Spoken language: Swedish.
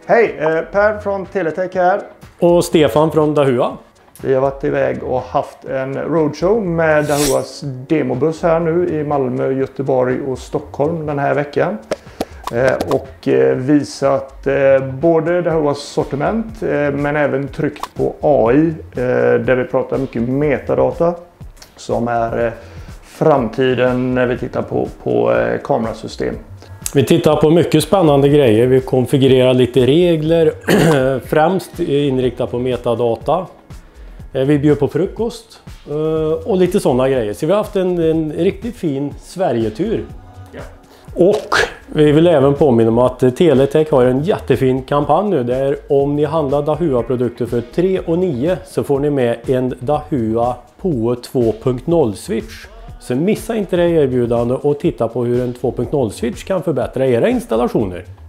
Hej, Per från Teletech här. Och Stefan från Dahua. Vi har varit iväg och haft en roadshow med Dahuas demobuss här nu i Malmö, Göteborg och Stockholm den här veckan. Och visat både Dahuas sortiment men även tryckt på AI där vi pratar mycket metadata som är framtiden när vi tittar på kamerasystem. Vi tittar på mycket spännande grejer. Vi konfigurerar lite regler, främst inriktat på metadata. Vi bjuder på frukost och lite sådana grejer. Så vi har haft en riktigt fin Sverigetur. Ja. Och vi vill även påminna om att Teletech har en jättefin kampanj nu. Där om ni handlar Dahua-produkter för 3 900 så får ni med en Dahua POE 2.0 switch. Så missa inte det erbjudande och titta på hur en 2.0 switch kan förbättra era installationer.